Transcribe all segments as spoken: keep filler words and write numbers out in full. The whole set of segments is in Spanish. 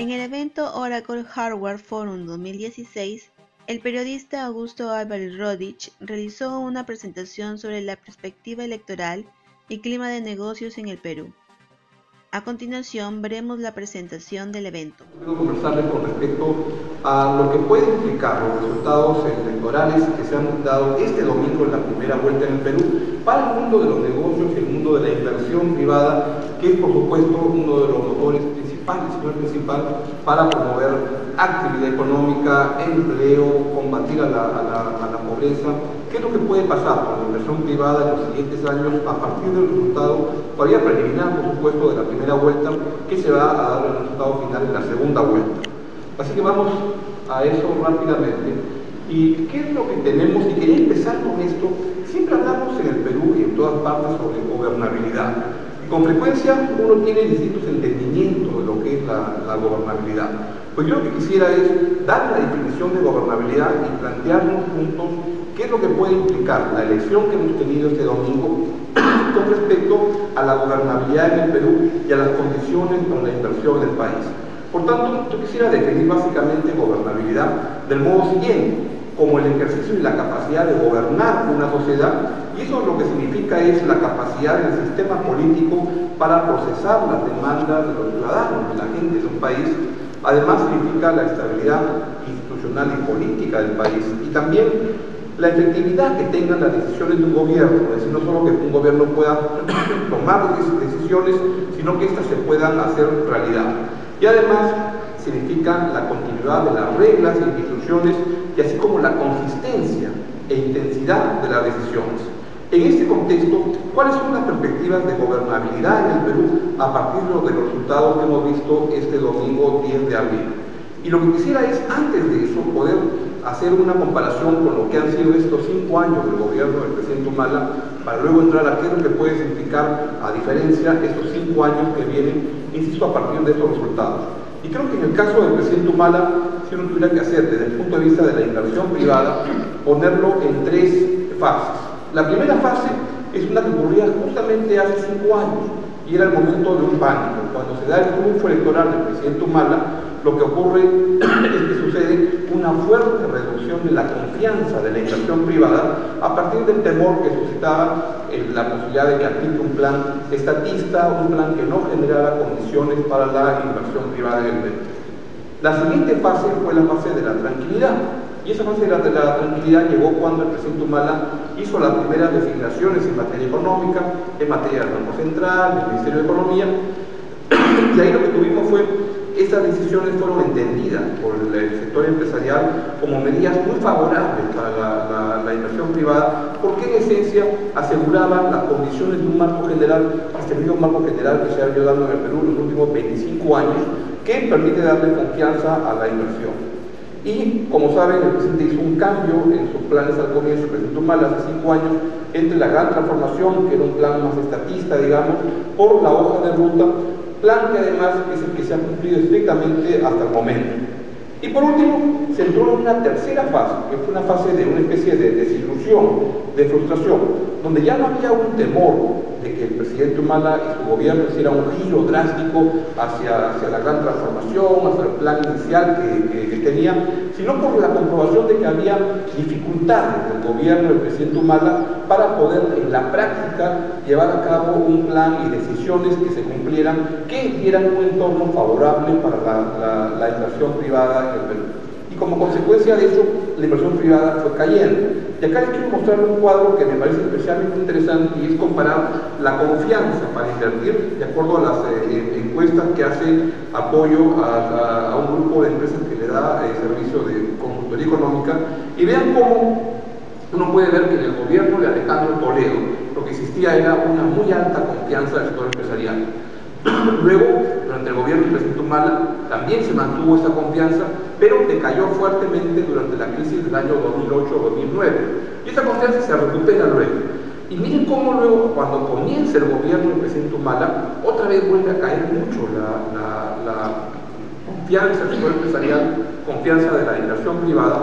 En el evento Oracle Hardware Forum dos mil dieciséis, el periodista Augusto Álvarez Rodich realizó una presentación sobre la perspectiva electoral y clima de negocios en el Perú. A continuación veremos la presentación del evento. Quiero conversarles con respecto a lo que puede implicar los resultados electorales que se han dado este domingo en la primera vuelta en el Perú para el mundo de los negocios y el mundo de la inversión privada, que es por supuesto uno de los motores principales, si no el principal, para promover actividad económica, empleo, combatir a la, a la, a la pobreza. ¿Qué es lo que puede pasar con la inversión privada en los siguientes años a partir del resultado, todavía preliminar, por supuesto, de la primera vuelta, que se va a dar el resultado final en la segunda vuelta? Así que vamos a eso rápidamente. ¿Y qué es lo que tenemos? Y quería empezar con esto. Siempre hablamos en el Perú y en todas partes sobre gobernabilidad. Y con frecuencia uno tiene distintos entendimientos de lo que es la, la gobernabilidad. Pues yo lo que quisiera es dar la definición de gobernabilidad y plantearnos juntos qué es lo que puede implicar la elección que hemos tenido este domingo con respecto a la gobernabilidad en el Perú y a las condiciones para la inversión en el país. Por tanto, yo quisiera definir básicamente gobernabilidad del modo siguiente, como el ejercicio y la capacidad de gobernar una sociedad, y eso lo que significa es la capacidad del sistema político para procesar las demandas de los ciudadanos, de la gente de un país. Además significa la estabilidad institucional y política del país, y también la efectividad que tengan las decisiones de un gobierno, es decir, no solo que un gobierno pueda tomar decisiones, sino que éstas se puedan hacer realidad. Y además significa la continuidad de las reglas e instituciones, y así como la consistencia e intensidad de las decisiones. En este contexto, ¿cuáles son las perspectivas de gobernabilidad en el Perú a partir de los resultados que hemos visto este domingo diez de abril? Y lo que quisiera es, antes de eso, poder hacer una comparación con lo que han sido estos cinco años del gobierno del presidente Humala, para luego entrar a qué es lo que puede significar, a diferencia, estos cinco años que vienen, insisto, a partir de estos resultados. Y creo que en el caso del presidente Humala, si uno tuviera que hacer desde el punto de vista de la inversión privada, ponerlo en tres fases. La primera fase es una que ocurría justamente hace cinco años, y era el momento de un pánico. Cuando se da el triunfo electoral del presidente Humala, lo que ocurre es que sucede una fuerte reducción de la confianza de la inversión privada a partir del temor que suscitaba en la posibilidad de que aplique un plan estatista, un plan que no generara condiciones para la inversión privada en el Perú. La siguiente fase fue la fase de la tranquilidad, y esa fase de la, de la tranquilidad llegó cuando el presidente Humala hizo las primeras designaciones en materia económica, en materia del Banco Central, del Ministerio de Economía, y ahí lo que tuvimos fue esas decisiones fueron entendidas por el sector empresarial como medidas muy favorables para la, la, la inversión privada, porque en esencia aseguraban las condiciones de un marco general, este mismo marco general que se ha venido dando en el Perú en los últimos veinticinco años, que permite darle confianza a la inversión. Y, como saben, el presidente hizo un cambio en sus planes al comienzo, el presidente Humala hace cinco años, entre la gran transformación, que era un plan más estatista, digamos, por la hoja de ruta, plan que además es el que se ha cumplido estrictamente hasta el momento. Y por último, se entró en una tercera fase, que fue una fase de una especie de desilusión, de frustración, donde ya no había un temor de que el presidente Humala y su gobierno hiciera un giro drástico hacia, hacia la gran transformación, hacia el plan inicial que, que, que tenía, sino por la comprobación de que había dificultades del gobierno del presidente Humala para poder en la práctica llevar a cabo un plan y decisiones que se cumplieran, que dieran un entorno favorable para la, la, la inversión privada en el Perú. Y como consecuencia de eso, la inversión privada fue cayendo. Y acá les quiero mostrar un cuadro que me parece especialmente interesante, y es comparar la confianza para invertir de acuerdo a las eh, encuestas que hace apoyo a, a, a un grupo de empresas que le da eh, servicio de consultoría económica, y vean cómo uno puede ver que en el gobierno de Alejandro Toledo lo que existía era una muy alta confianza del sector empresarial. Luego, durante el gobierno del presidente Humala, también se mantuvo esa confianza, pero decayó fuertemente durante la crisis del año dos mil ocho dos mil nueve. Y esa confianza se recupera luego. Y miren cómo luego, cuando comienza el gobierno del presidente Humala, otra vez vuelve a caer mucho la, la, la confianza del sector empresarial, confianza de la inversión privada,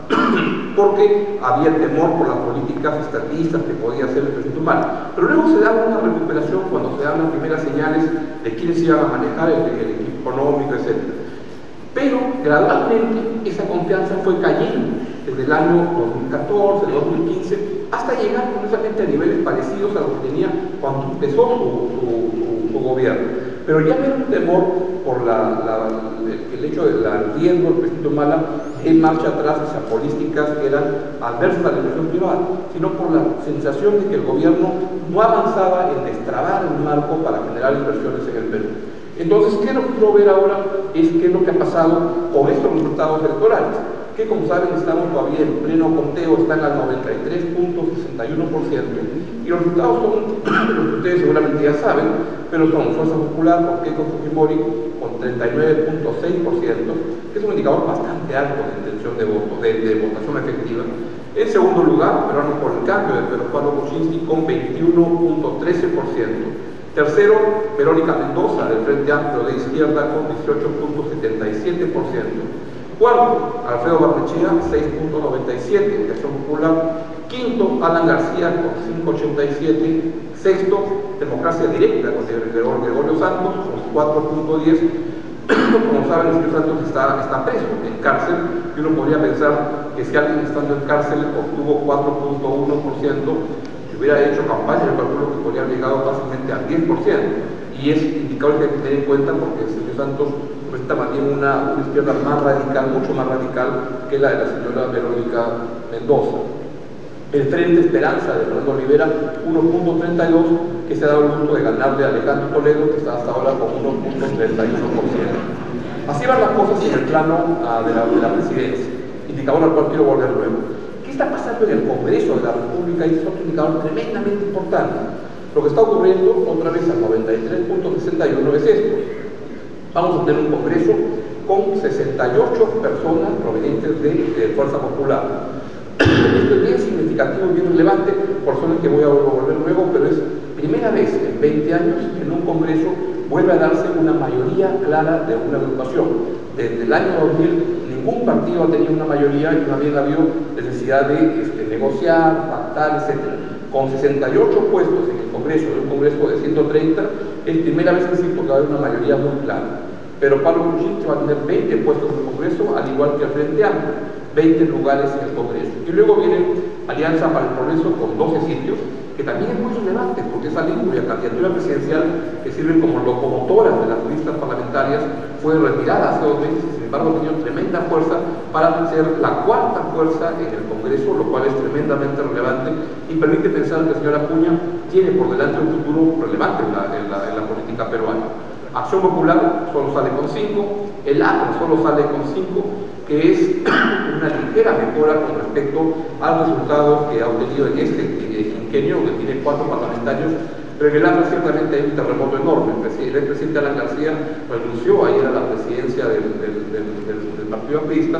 porque había temor por las políticas estatistas que podía hacer el presidente Humala. Pero luego se da una recuperación cuando se dan las primeras señales de quiénes iban a manejar el, el equipo económico, etcétera. Pero gradualmente esa confianza fue cayendo desde el año dos mil catorce, dos mil quince, hasta llegar curiosamente a niveles parecidos a los que tenía cuando empezó su, su, su, su gobierno. Pero ya no era un temor por la, la, el, el hecho del riesgo del presidente Humala en marcha atrás hacia políticas que eran adversas a la inversión privada, sino por la sensación de que el gobierno no avanzaba en destrabar un marco para generar inversiones en el Perú. Entonces, ¿qué es lo que quiero ver ahora? Es qué es lo que ha pasado con estos resultados electorales, que como saben estamos todavía en pleno conteo, están al noventa y tres punto sesenta y uno por ciento, y los resultados son los que ustedes seguramente ya saben, pero son Fuerza Popular con Keiko Fujimori con treinta y nueve punto seis por ciento, que es un indicador bastante alto de intención de voto, de, de votación efectiva. En segundo lugar, Peruanos por el Cambio de Pedro Pablo Kuczynski con veintiuno punto trece por ciento. Tercero, Verónica Mendoza del Frente Amplio de Izquierda con dieciocho punto setenta y siete por ciento. Cuarto, Alfredo Barnechea, seis punto noventa y siete por ciento, de Acción Popular. Quinto, Alan García con cinco punto ochenta y siete por ciento. Sexto, Democracia Directa con Gregorio Santos con cuatro punto diez por ciento. Como saben, el señor Santos está, está preso en cárcel, y uno podría pensar que si alguien estando en cárcel obtuvo cuatro punto uno por ciento, si hubiera hecho campaña, yo calculo que podría haber llegado fácilmente al diez por ciento. Y es indicador que hay que tener en cuenta porque el señor Santos presenta más bien una, una izquierda más radical, mucho más radical que la de la señora Verónica Mendoza. El Frente Esperanza de Fernando Rivera, uno punto treinta y dos por ciento, que se ha dado el gusto de ganarle a Alejandro Toledo, que está hasta ahora con uno punto treinta y uno por ciento. Así van las cosas en el plano uh, de, la, de la presidencia, indicador al cual quiero volver luego. ¿Qué está pasando en el Congreso de la República? Y es otro indicador tremendamente importante. Lo que está ocurriendo, otra vez al noventa y tres punto sesenta y uno, es esto. Vamos a tener un Congreso con sesenta y ocho personas provenientes de, de Fuerza Popular. Esto es bien significativo y bien relevante, por eso es que voy a volver luego, pero es primera vez en veinte años que en un Congreso vuelve a darse una mayoría clara de una agrupación. Desde el año dos mil ningún partido ha tenido una mayoría y no había habido necesidad de este, negociar, pactar, etcétera. Con sesenta y ocho puestos en el Congreso, en un Congreso de ciento treinta, es primera vez que sí, porque va a haber una mayoría muy clara. Pero Pablo Kuczynski va a tener veinte puestos en el Congreso, al igual que el Frente Amplio, veinte lugares en el Congreso. Y luego viene Alianza para el Progreso con doce sitios, que también es muy relevante, porque esa línea de candidatura presidencial que sirven como locomotoras de las listas parlamentarias fue retirada hace dos meses, y sin embargo ha tenido tremenda fuerza para ser la cuarta fuerza en el Congreso, lo cual es tremendamente relevante y permite pensar que el señor Acuña tiene por delante un futuro relevante en la, en la, en la política peruana. Acción Popular solo sale con cinco, el A P R solo sale con cinco, que es una ligera mejora con respecto al resultado que ha obtenido en este quinquenio, que tiene cuatro parlamentarios, pero en el A P R ciertamente hay un terremoto enorme. El expresidente Alan García renunció ayer a la presidencia del, del, del, del, del Partido Aprista,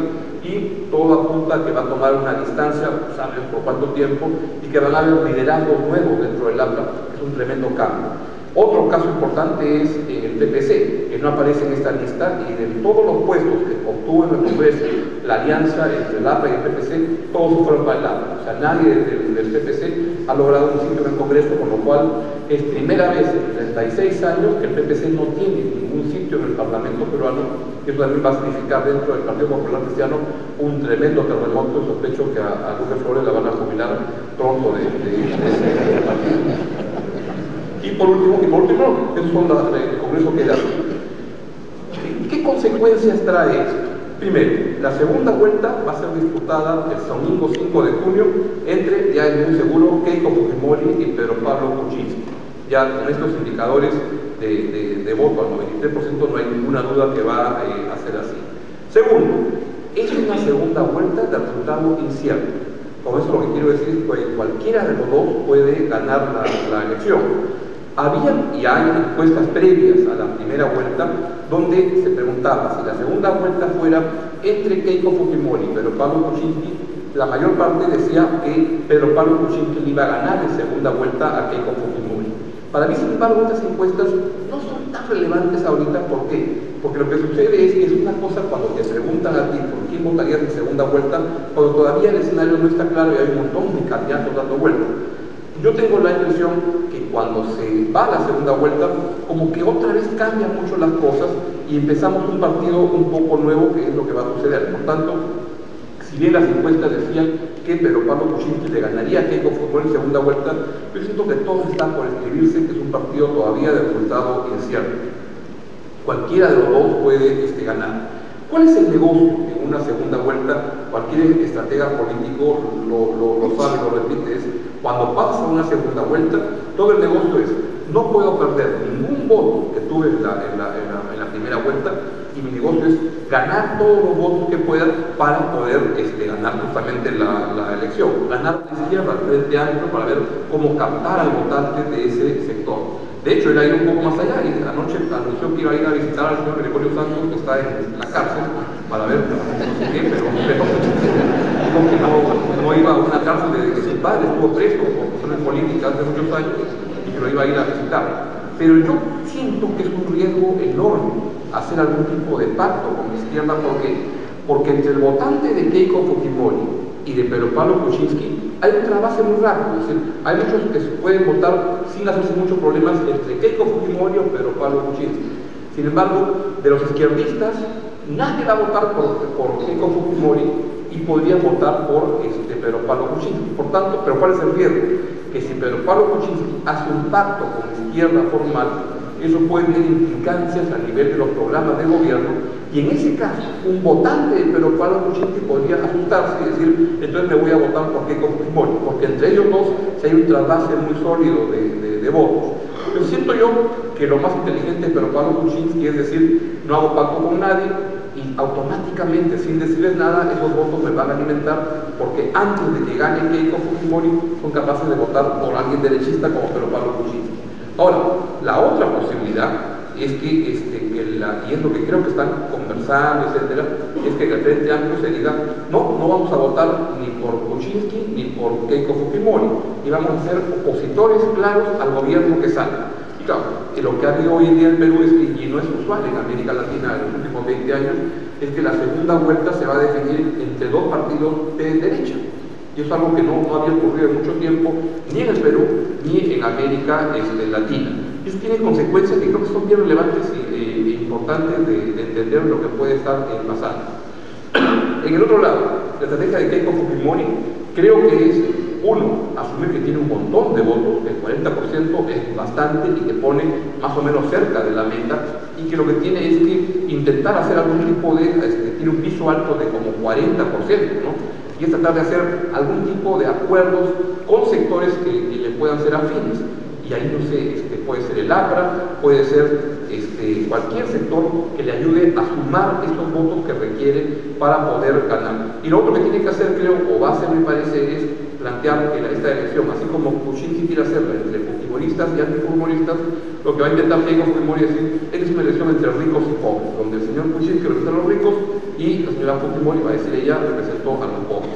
y todo apunta a que va a tomar una distancia, saben por cuánto tiempo, y que van a haber liderazgos nuevos dentro del A P R, que es un tremendo cambio. Otro caso importante es el P P C, que no aparece en esta lista, y de todos los puestos que obtuvo en el Congreso la alianza entre el A P R y el P P C, todos se fueron para el A P R. O sea, nadie del, del P P C ha logrado un sitio en el Congreso, con lo cual es primera vez en treinta y seis años que el P P C no tiene ningún sitio en el Parlamento peruano, y eso también va a significar dentro del Partido Popular Cristiano un tremendo terremoto, y sospecho que a, a Lourdes Flores la van a jubilar pronto de, de, de ese partido. Y por último, y por último, esos son los el Congreso que da. ¿Qué consecuencias trae esto? Primero, la segunda vuelta va a ser disputada el domingo cinco de junio entre, ya es muy seguro, Keiko Fujimori y Pedro Pablo Kuczynski. Ya con estos indicadores de, de, de voto al noventa y tres por ciento no hay ninguna duda que va eh, a ser así. Segundo, es una segunda vuelta de resultado incierto. Con eso lo que quiero decir es que cualquiera de los dos puede ganar la, la elección. Había y hay encuestas previas a la primera vuelta donde se preguntaba si la segunda vuelta fuera entre Keiko Fujimori y Pedro Pablo Kuczynski, la mayor parte decía que Pedro Pablo Kuczynski iba a ganar en segunda vuelta a Keiko Fujimori. Para mí, sin embargo, estas encuestas no son tan relevantes ahorita. ¿Por qué? Porque lo que sucede es que es una cosa cuando te preguntan a ti por quién votarías en segunda vuelta, cuando todavía el escenario no está claro y hay un montón de candidatos dando vueltas. yo tengo la impresión que cuando se va a la segunda vuelta, como que otra vez cambian mucho las cosas y empezamos un partido un poco nuevo, que es lo que va a suceder. Por tanto, si bien las encuestas decían que Pedro Pablo Kuczynski le ganaría a Keiko Fujimori en segunda vuelta, yo siento que todo está por escribirse, que es un partido todavía de resultado incierto. Cualquiera de los dos puede este, ganar. ¿Cuál es el negocio en una segunda vuelta? Cualquier estratega político lo, lo, lo sabe, lo repite, es cuando pasa una segunda vuelta, todo el negocio es, no puedo perder ningún voto que tuve en la, en la, en la, en la primera vuelta, y mi negocio es ganar todos los votos que pueda para poder este, ganar justamente la, la elección, ganar la izquierda, el Frente Amplio, para ver cómo captar al votante de ese sector. De hecho, él ha ido un poco más allá y anoche anunció que iba a ir a visitar al señor Gregorio Santos, que está en la cárcel, para ver, no sé qué, pero, pero dijo que no, no iba a una cárcel de, de su padre, estuvo preso por razones políticas hace muchos años y que lo iba a ir a visitar. Pero yo siento que es un riesgo enorme hacer algún tipo de pacto con la izquierda, porque, porque entre el votante de Keiko Fujimori y de Pedro Pablo Kuczynski hay una base muy rápida, es decir, hay muchos que se pueden votar sin hacerse muchos problemas entre Keiko Fujimori o Pedro Pablo Kuczynski. Sin embargo, de los izquierdistas, nadie va a votar por, por Keiko Fujimori y podría votar por este, Pedro Pablo Kuczynski. Por tanto, ¿pero cuál es el riesgo? Que si Pedro Pablo Kuczynski hace un pacto con la izquierda formal, eso puede tener implicancias a nivel de los programas de gobierno, y en ese caso, un votante de Pedro Pablo Kuczynski podría asustarse y decir, entonces me voy a votar por Keiko Fujimori, porque entre ellos dos si hay un trasvase muy sólido de, de, de votos. Pero siento yo que lo más inteligente de Pedro Pablo Kuczynski es decir, no hago pacto con nadie, y automáticamente, sin decirles nada, esos votos me van a alimentar, porque antes de que gane Keiko Fujimori, son capaces de votar por alguien derechista como Pedro Pablo Kuczynski. Ahora, la otra posibilidad es que, este, que la, y es lo que creo que están conversando, etcétera, es que el Frente Amplio se diga, no, no vamos a votar ni por Kuczynski ni por Keiko Fujimori, y vamos a ser opositores claros al gobierno que salga. Y claro, lo que ha habido hoy en día en Perú es que, y no es usual en América Latina en los últimos veinte años, es que la segunda vuelta se va a definir entre dos partidos de derecha. Y eso es algo que no, no había ocurrido en mucho tiempo, ni en el Perú, ni en América este, Latina. Y eso tiene consecuencias que creo que son bien relevantes e eh, importantes de, de entender lo que puede estar eh, pasando. En el otro lado, la estrategia de Keiko Fujimori creo que es, uno, asumir que tiene un montón de votos, el cuarenta por ciento es bastante y que pone más o menos cerca de la meta, y que lo que tiene es que intentar hacer algún tipo de, este, tiene un piso alto de como cuarenta por ciento, ¿no? Y es tratar de hacer algún tipo de acuerdos con sectores que, que le puedan ser afines. Y ahí, no sé, este, puede ser el APRA, puede ser este, cualquier sector que le ayude a sumar estos votos que requiere para poder ganar. Y lo otro que tiene que hacer, creo, o va a hacer, me parece, es plantear que esta elección, así como Kuczynski quiere hacerla entre fujimoristas y antifujimoristas, lo que va a intentar Keiko Fujimori es decir, es una elección entre ricos y pobres, donde el señor Kuczynski representa a los ricos y la señora Fujimori va a decir ella representó a los pobres.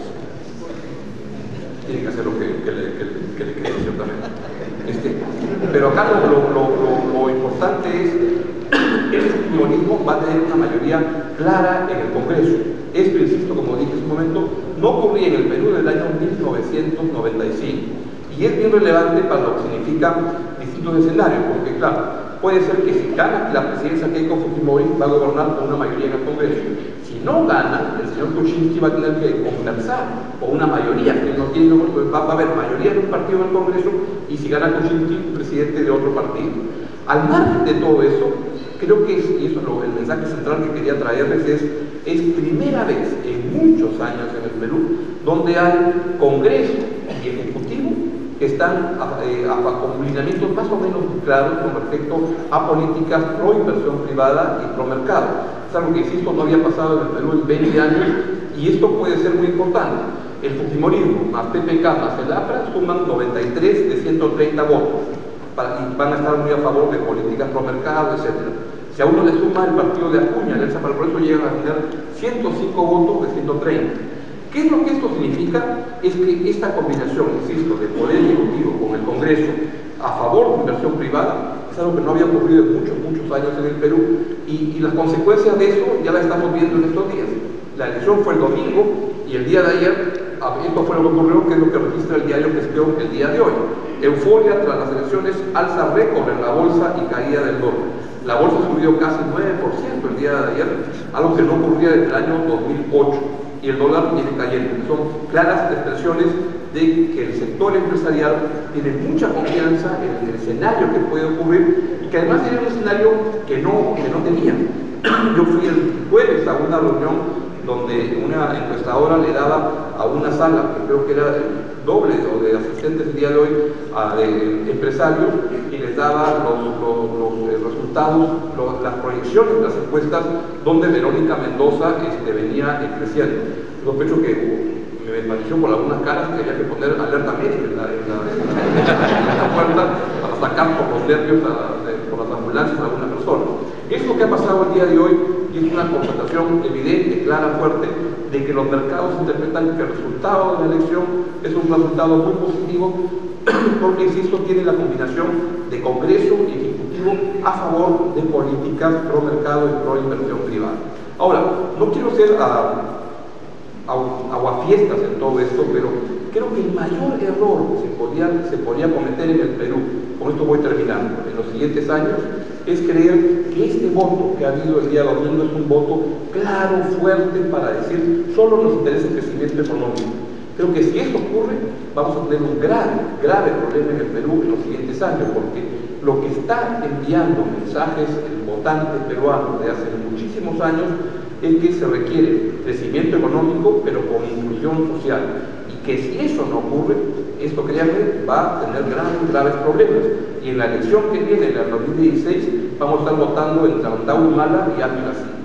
Tiene que hacer lo que, que le, que, que le quede, ciertamente. Este, pero acá lo, lo, lo, lo importante es el fujimorismo va a tener una mayoría clara en el Congreso. Esto, insisto, como dije en su momento, no ocurría en el Perú del año mil novecientos noventa y cinco. Y es bien relevante para lo que significan distintos escenarios, porque claro, puede ser que si gana la presidencia Keiko Fujimori va a gobernar con una mayoría en el Congreso. Si no gana, el señor Kuczynski va a tener que conversar con una mayoría, que no tiene, va, va a haber mayoría de un partido en el Congreso, y si gana Kuczynski, presidente de otro partido. Al margen de todo eso, creo que es, y eso es lo, el mensaje central que quería traerles, es, es primera vez en muchos años en el Perú donde hay Congreso y Ejecutivo que están eh, con lineamientos más o menos claros con respecto a políticas pro inversión privada y pro mercado. Es algo que, insisto, no había pasado en el Perú en veinte años, y esto puede ser muy importante. El fujimorismo más P P K más el APRA suman noventa y tres de ciento treinta votos para, y van a estar muy a favor de políticas pro mercado, etcétera. Si a uno le suma el partido de Acuña, Alianza para el Progreso, llegan a tener ciento cinco votos de ciento treinta. ¿Qué es lo que esto significa? Es que esta combinación, insisto, de poder ejecutivo con el Congreso a favor de inversión privada es algo que no había ocurrido en muchos, muchos años en el Perú, y, y las consecuencias de eso ya las estamos viendo en estos días. La elección fue el domingo y el día de ayer esto fue lo que ocurrió, que es lo que registra el diario Cuestión el día de hoy. Euforia tras las elecciones, alza récord en la bolsa y caída del dólar. La bolsa subió casi nueve por ciento el día de ayer, algo que no ocurría desde el año dos mil ocho, y el dólar viene cayendo. Son claras expresiones de que el sector empresarial tiene mucha confianza en el escenario que puede ocurrir y que además tiene un escenario que no, que no tenía. Yo fui el jueves a una reunión donde una encuestadora le daba a una sala, que creo que era el doble o de asistentes el día de hoy, a de empresarios, y les daba los, los, los eh, resultados, los, las proyecciones de las encuestas, donde Verónica Mendoza este, venía eh, creciendo. Sospecho que uh, me pareció por algunas caras que había que poner alerta médica en la, en la, en la, en la puerta para sacar por los nervios, a, de, por las ambulancias a alguna persona. Es lo que ha pasado el día de hoy, y es una constatación evidente, clara, fuerte, de que los mercados interpretan que el resultado de la elección es un resultado muy positivo, porque, insisto, tiene la combinación de Congreso y Ejecutivo a favor de políticas pro mercado y pro inversión privada. Ahora, no quiero ser a, a, aguafiestas en todo esto, pero creo que el mayor error que se podía, se podía cometer en el Perú, con esto voy terminando, en los siguientes años, es creer que este voto que ha habido el día domingo es un voto claro, fuerte, para decir solo nos interesa el crecimiento económico. Creo que si eso ocurre, vamos a tener un grave, grave problema en el Perú en los siguientes años, porque lo que está enviando mensajes el votante peruano de hace muchísimos años es que se requiere crecimiento económico, pero con inclusión social. Y que si eso no ocurre, esto, créanme, va a tener graves, graves problemas. Y en la elección que viene, en el dos mil dieciséis, vamos a estar votando entre Andau Humala y Ávila Silva.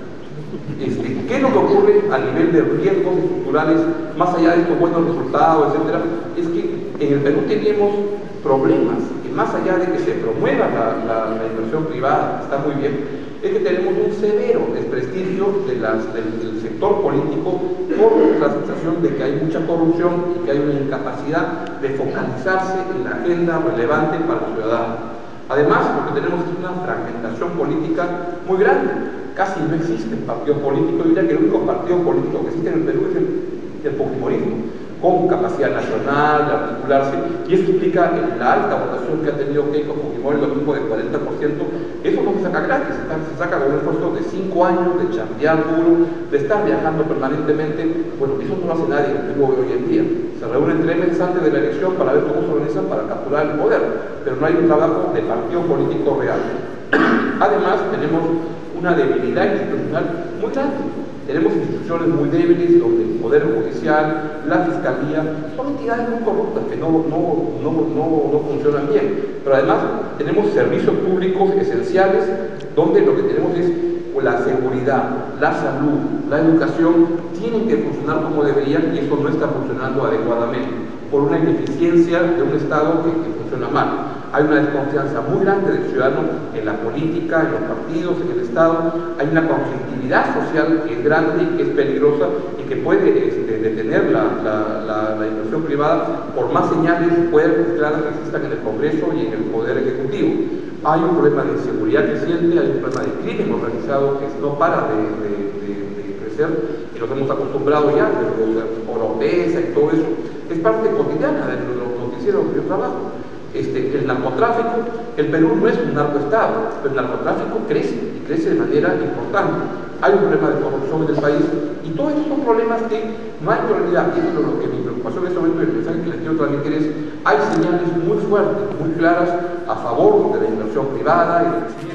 Este, ¿Qué es lo que ocurre a nivel de riesgos estructurales, más allá de estos buenos resultados, etcétera? Es que en el Perú tenemos problemas, y más allá de que se promueva la, la, la inversión privada, está muy bien, es que tenemos un severo desprestigio de las, del, del sector político por la sensación de que hay mucha corrupción y que hay una incapacidad de focalizarse en la agenda relevante para el ciudadano. Además, lo que tenemos es una fragmentación política muy grande. Casi no existen partidos políticos. Yo diría que el único partido político que existe en el Perú es el, el fujimorismo, con capacidad nacional de articularse, y eso explica la alta votación que ha tenido Keiko Fujimori, lo mismo del cuarenta por ciento. Eso no se saca gratis, se saca con un esfuerzo de cinco años, de chambear duro, de estar viajando permanentemente. Bueno, eso no lo hace nadie en el Perú hoy en día. Se reúnen tres meses antes de la elección para ver cómo se organizan para capturar el poder, pero no hay un trabajo de partido político real. Además, tenemos una debilidad institucional muy grande. Tenemos instituciones muy débiles, donde el Poder Judicial, la Fiscalía, son entidades muy corruptas que no, no, no, no, no funcionan bien. Pero además tenemos servicios públicos esenciales, donde lo que tenemos es la seguridad, la salud, la educación, tienen que funcionar como deberían, y eso no está funcionando adecuadamente, por una ineficiencia de un Estado que, que funciona mal. Hay una desconfianza muy grande del ciudadano en la política, en los partidos, en el Estado. Hay una conflictividad social que es grande y que es peligrosa y que puede este, detener la, la, la, la inversión privada por más señales fuertes, claras que existan en el Congreso y en el Poder Ejecutivo. Hay un problema de inseguridad creciente, hay un problema de crimen organizado que no para de, de, de, de crecer, y nos hemos acostumbrado ya, de los Oropesa y todo eso. Es parte cotidiana de los noticieros que yo trabajo. Este, el narcotráfico, el Perú no es un narcoestado, pero el narcotráfico crece, y crece de manera importante. Hay un problema de corrupción en el país, y todos estos son problemas que no hay prioridad. Y eso es lo que mi preocupación en este momento, y el mensaje que les quiero transmitir es: hay señales muy fuertes, muy claras a favor de la inversión privada y del